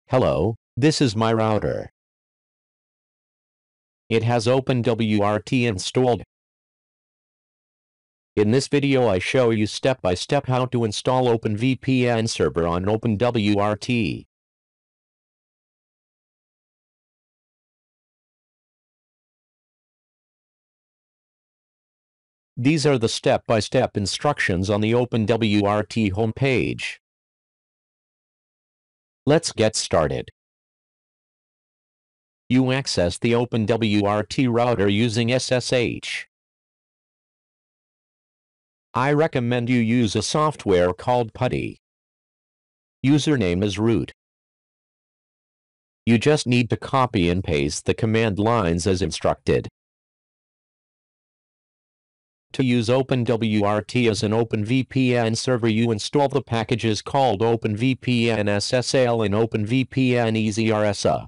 Hello, this is my router. It has OpenWRT installed. In this video I show you step by step how to install OpenVPN Server on OpenWRT. These are the step-by-step instructions on the OpenWRT homepage. Let's get started. You access the OpenWRT router using SSH. I recommend you use a software called PuTTY. Username is root. You just need to copy and paste the command lines as instructed. To use OpenWRT as an OpenVPN server, you install the packages called OpenVPN SSL and OpenVPN EasyRSA.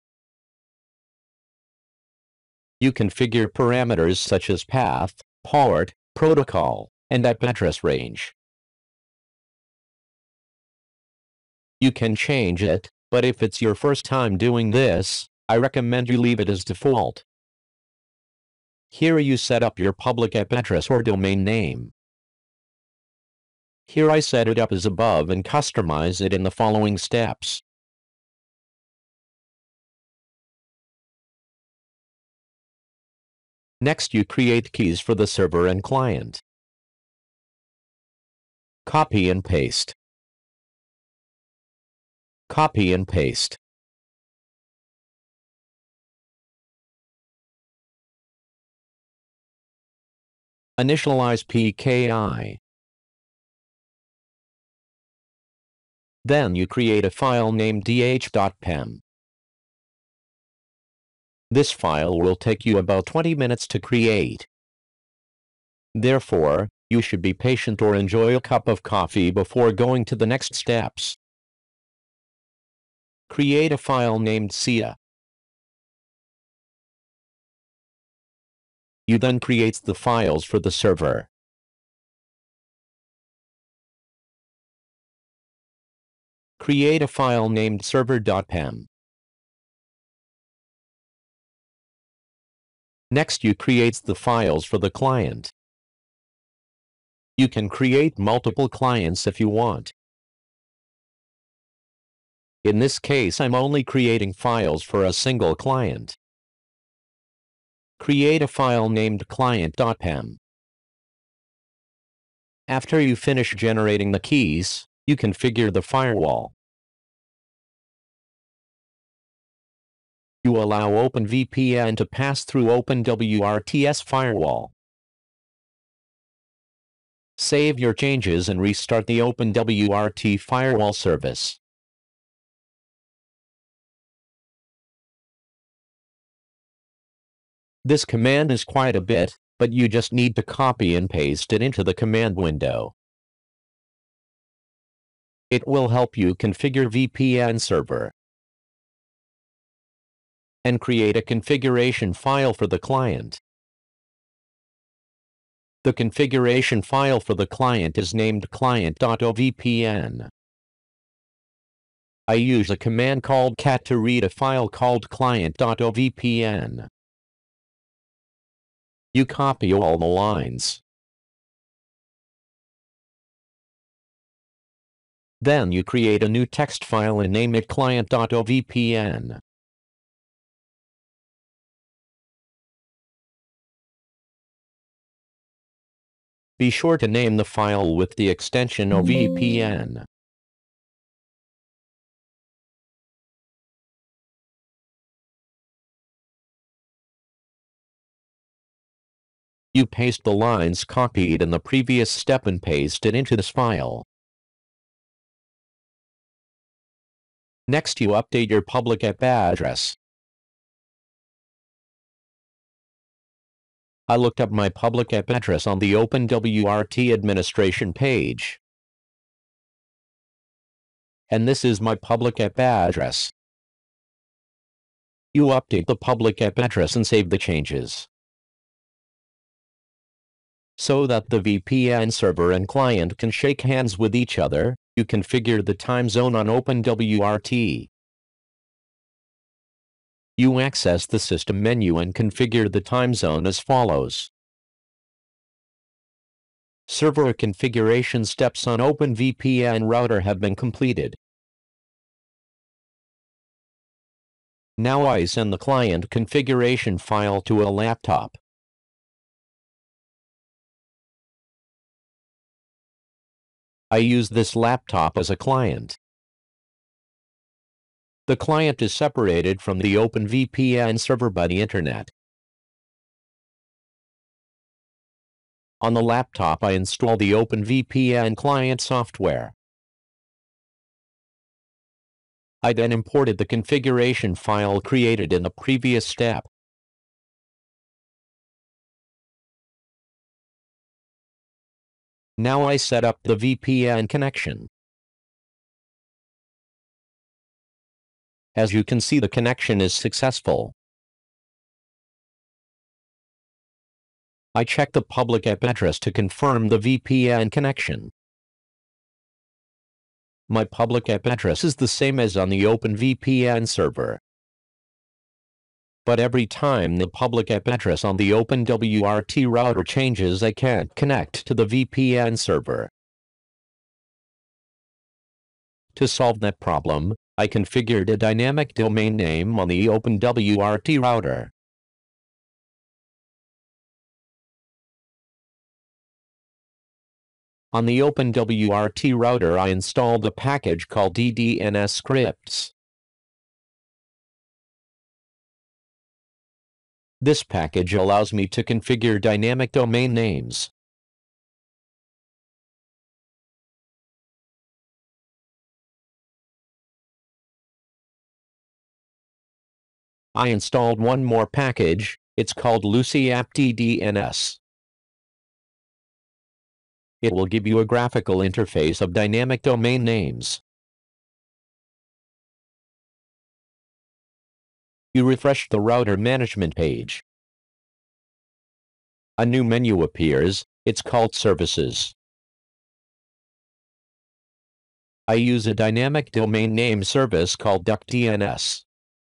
You configure parameters such as path, port, protocol, and IP address range. You can change it, but if it's your first time doing this, I recommend you leave it as default. Here you set up your public IP address or domain name. Here I set it up as above and customize it in the following steps. Next you create keys for the server and client. Copy and paste. Copy and paste. Initialize PKI. Then you create a file named dh.pem. This file will take you about 20 minutes to create. Therefore, you should be patient or enjoy a cup of coffee before going to the next steps. Create a file named cia. You then create the files for the server. Create a file named server.pem. Next you create the files for the client. You can create multiple clients if you want. In this case I'm only creating files for a single client. Create a file named client.pem. After you finish generating the keys, you configure the firewall. You allow OpenVPN to pass through OpenWRT's firewall. Save your changes and restart the OpenWRT firewall service. This command is quite a bit, but you just need to copy and paste it into the command window. It will help you configure VPN server and create a configuration file for the client. The configuration file for the client is named client.ovpn. I use a command called cat to read a file called client.ovpn. You copy all the lines. Then you create a new text file and name it client.ovpn. Be sure to name the file with the extension OVPN. You paste the lines copied in the previous step and paste it into this file. Next you update your public IP address. I looked up my public IP address on the OpenWRT administration page. And this is my public IP address. You update the public IP address and save the changes, so that the VPN server and client can shake hands with each other. You configure the time zone on OpenWRT. You access the system menu and configure the time zone as follows. Server configuration steps on OpenVPN router have been completed. Now I send the client configuration file to a laptop. I use this laptop as a client. The client is separated from the OpenVPN server by the internet. On the laptop I install the OpenVPN client software. I then imported the configuration file created in the previous step. Now I set up the VPN connection. As you can see, the connection is successful. I check the public IP address to confirm the VPN connection. My public IP address is the same as on the OpenVPN server. But every time the public IP address on the OpenWRT router changes, I can't connect to the VPN server. To solve that problem, I configured a dynamic domain name on the OpenWRT router. On the OpenWRT router, I installed a package called DNS scripts. This package allows me to configure dynamic domain names. I installed one more package. It's called OpenWRT DNS. It will give you a graphical interface of dynamic domain names. You refresh the router management page. A new menu appears. It's called Services. I use a dynamic domain name service called DNS.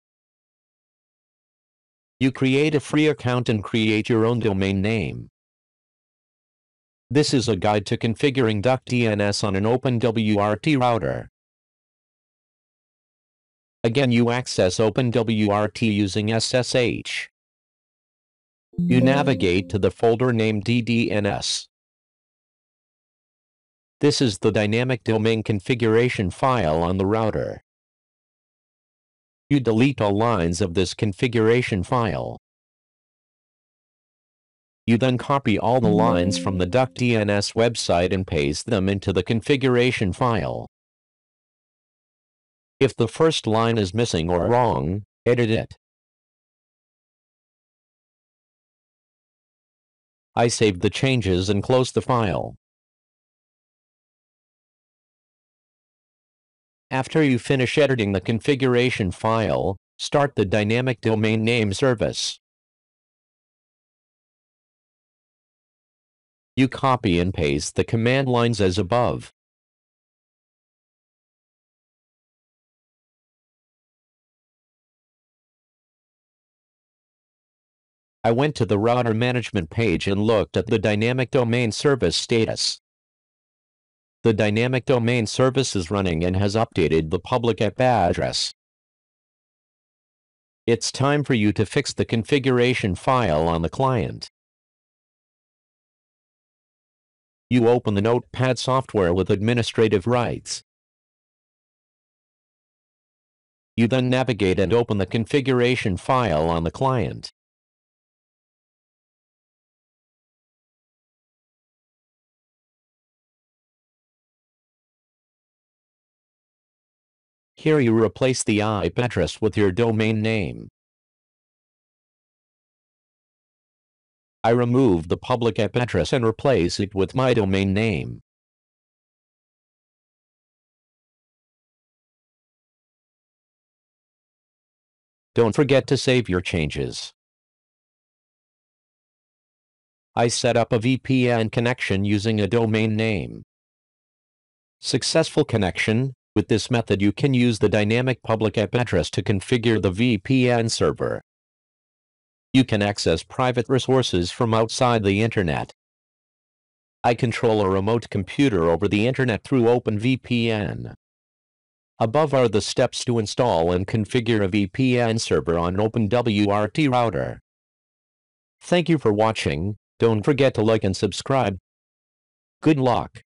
You create a free account and create your own domain name. This is a guide to configuring DNS on an OpenWRT router. Again, you access OpenWRT using SSH. You navigate to the folder named DNS. This is the dynamic domain configuration file on the router. You delete all lines of this configuration file. You then copy all the lines from the DNS website and paste them into the configuration file. If the first line is missing or wrong, edit it. I save the changes and close the file. After you finish editing the configuration file, start the dynamic domain name service. You copy and paste the command lines as above. I went to the router management page and looked at the dynamic domain service status. The dynamic domain service is running and has updated the public IP address. It's time for you to fix the configuration file on the client. You open the Notepad software with administrative rights. You then navigate and open the configuration file on the client. Here you replace the IP address with your domain name. I remove the public IP address and replace it with my domain name. Don't forget to save your changes. I set up a VPN connection using a domain name. Successful connection. With this method you can use the dynamic public IP address to configure the VPN server. You can access private resources from outside the internet. I control a remote computer over the internet through OpenVPN. Above are the steps to install and configure a VPN server on OpenWRT router. Thank you for watching. Don't forget to like and subscribe. Good luck.